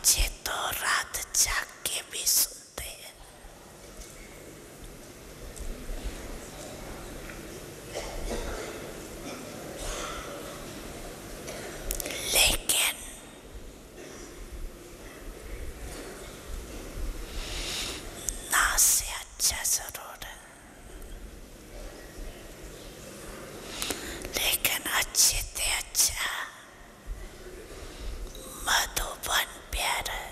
बच्चे तो रात जाग के भी सुनते हैं। लेकिन ना से अच्छा जरूर है, लेकिन अच्छे से अच्छा मधुबन प्यार है।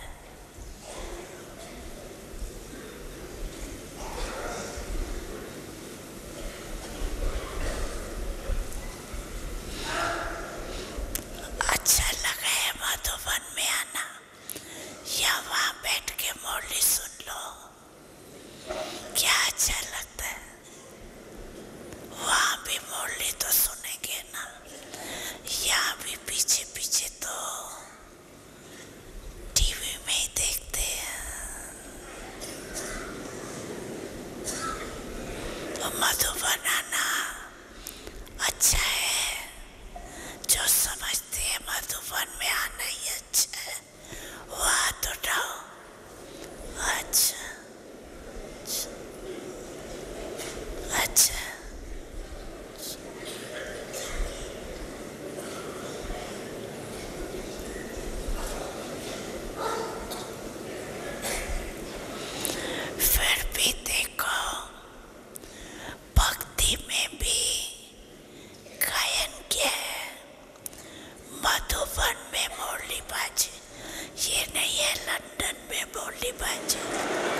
अच्छा लगा है मधुबन में आना, या वहां बैठ के मुरली सुन लो, क्या अच्छा लगता है। वहां भी मुरली तो सुनेंगे ना, यहाँ भी पीछे पीछे तो टीवी में ही देखते हैं। तो मधुबन आना अच्छा है, जो समझते हैं मधुबन में आना ही अच्छा है वहाँ तो रहो। अच्छा अच्छा, फिर भी देखो भक्ति में भी गायन किया है। मधुबन में मुरली बाजे, ये नहीं है लंदन में मुरली बाजे।